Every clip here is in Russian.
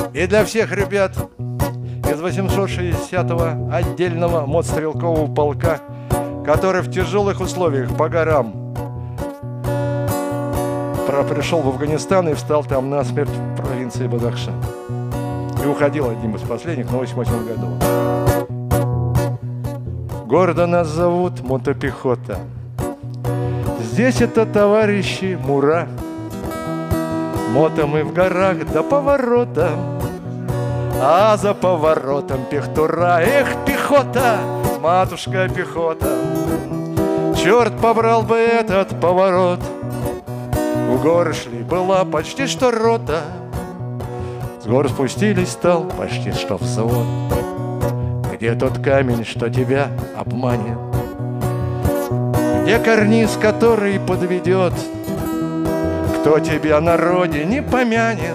И для всех ребят из 860-го отдельного мотострелкового полка, который в тяжелых условиях по горам пришел в Афганистан и встал там насмерть в провинции Бадахшан. И уходил одним из последних на 88 году. Гордо нас зовут мотопехота. Здесь это товарищи Мура. Мото мы в горах до поворота, а за поворотом пехтура. Эх, пехота, матушка пехота, черт побрал бы этот поворот. В горы шли, была почти что рота, с гор спустились, стал почти что взвод. Где тот камень, что тебя обманет? Где карниз, который подведет? Кто тебя на родине помянет?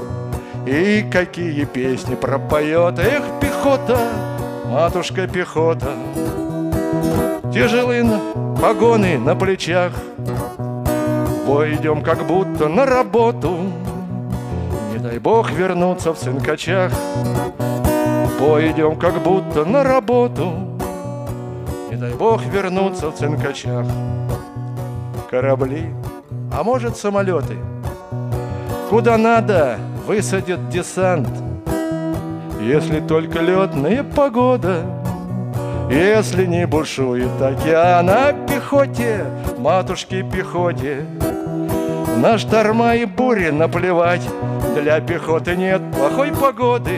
И какие песни пропоет? Эх, пехота, матушка пехота, тяжелые погоны на плечах, в бой идем как будто на работу, не дай бог вернуться в цинкачах. В бой идем как будто на работу, не дай бог вернуться в цинкачах. Корабли, а может самолеты, куда надо высадит десант, если только летная погода, если не бушует океан. А пехоте, матушке пехоте, на шторма и бури наплевать. Для пехоты нет плохой погоды,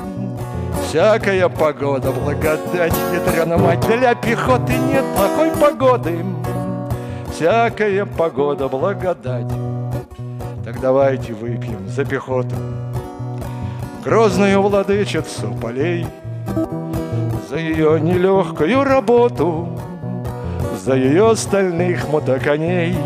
всякая погода благодать. Ядрена мать, для пехоты нет плохой погоды, всякая погода благодать. Так давайте выпьем за пехоту, грозную владычицу полей, за ее нелегкую работу, за ее стальных мотоконей,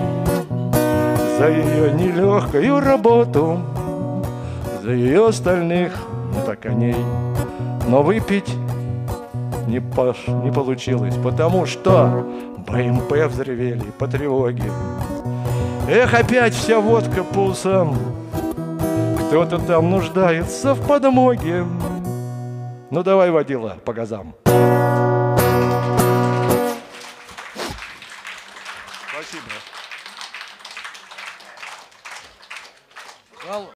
за ее нелегкую работу, за ее стальных мотоконей. Но выпить не получилось, потому что БМП взревели по тревоге. Эх, опять вся водка по усам, кто-то там нуждается в подмоге. Ну давай, водила, по газам. Спасибо.